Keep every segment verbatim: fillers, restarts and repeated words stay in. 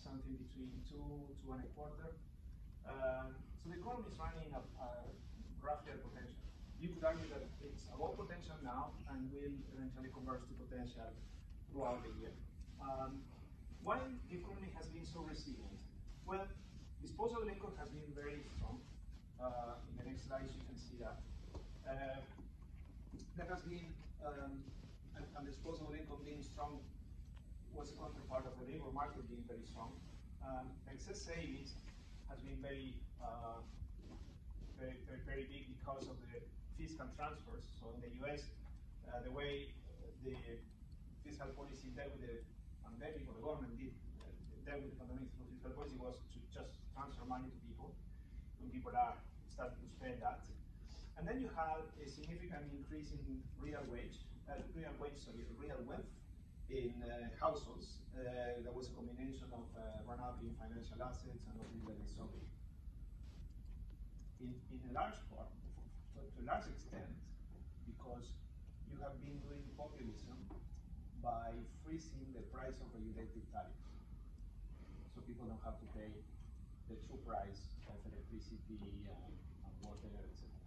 something between two, two and a quarter. Um, so the economy is running at uh, roughly at potential. You could argue that it's above potential now and will eventually converge to potential throughout the year. Um, why the economy has been so resilient? Well, disposable income has been very strong. Uh, in the next slides, you can see that. Uh, there has been, um, and, and disposable income being strong was a counterpart of the labor market being very strong. Um, excess savings has been very, uh, very, very, very big because of the fiscal transfers. So in the U S, uh, the way the fiscal policy dealt with the pandemic, or the government did uh, dealt with the pandemic through fiscal policy, was to just transfer money to people when people are starting to spend that. And then you have a significant increase in real wage, uh, real wage, sorry, real wealth in uh, households. Uh, there was a combination of uh, run-up in financial assets and obviously that is so big. In, in a large part, to, to a large extent, because you have been doing populism by freezing the price of regulated tariffs. So people don't have to pay the true price of electricity and, and water, et cetera.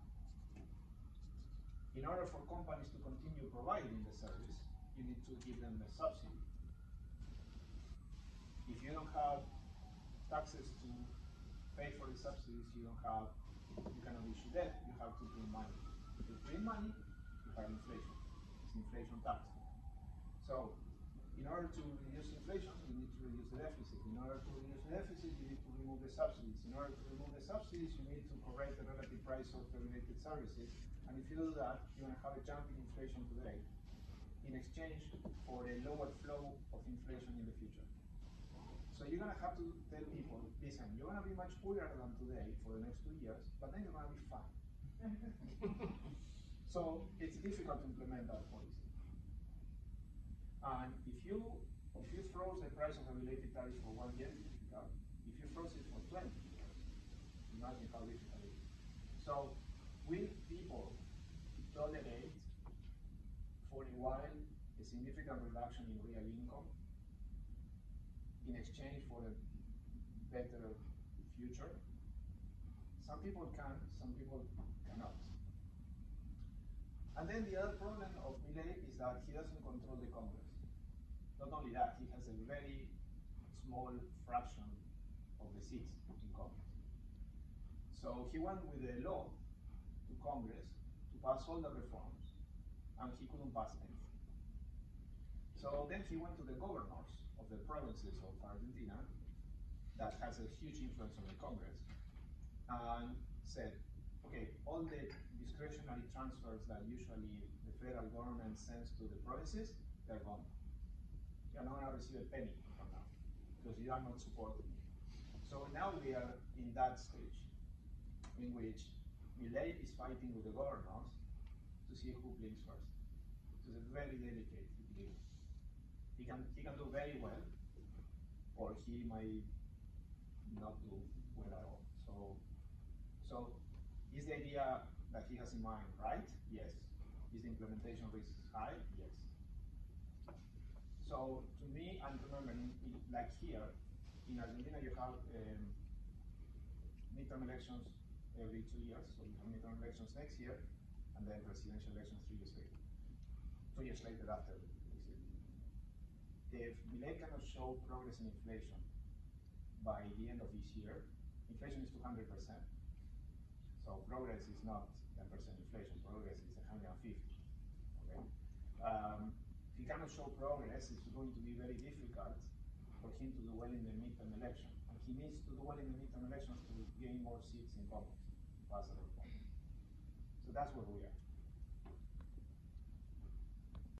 In order for companies to continue providing the service, you need to give them a subsidy. If you don't have taxes to pay for the subsidies, you don't have, you cannot issue debt, you have to print money. If you print money, you have inflation. It's inflation tax. So, in order to reduce inflation, you need to reduce the deficit. In order to reduce the deficit, you need to remove the subsidies. In order to remove the subsidies, you need to correct the relative price of the related services. And if you do that, you're going to have a jump in inflation today in exchange for a lower flow of inflation in the future. So you're going to have to tell people, listen, you're going to be much poorer than today for the next two years, but then you're going to be fine. So it's difficult to implement that policy. And if you if you froze the price of regulated tariffs for one year, it's difficult. If you froze it for twenty years, imagine how difficult it is. So will people tolerate for a while a significant reduction in real income in exchange for a better future? Some people can, some people cannot. And then the other problem of Milei is that he doesn't control the Congress. Not only that, he has a very small fraction of the seats in Congress. So he went with a law to Congress to pass all the reforms, and he couldn't pass anything. So then he went to the governors of the provinces of Argentina that has a huge influence on the Congress and said, okay, all the discretionary transfers that usually the federal government sends to the provinces, they're gone. You're not going to receive a penny from now because you are not supporting me. So now we are in that stage in which Milei is fighting with the governors to see who blinks first. It's a very delicate deal. He can he can do very well, or he might not do well at all. So so is the idea that he has in mind right? Yes. Is the implementation risk high? Yes. So to me, and remember, in, in, like here, in Argentina you have um, midterm elections every two years, so you have midterm elections next year, and then presidential elections three years later. Two years later after. If Milei cannot show progress in inflation by the end of this year, inflation is two hundred percent. So progress is not ten percent inflation, progress is one hundred fifty. Okay? Um, if he cannot show progress, it's going to be very difficult for him to do well in the midterm election. And he needs to do well in the midterm elections to gain more seats in Congress, to pass a reform. So that's where we are.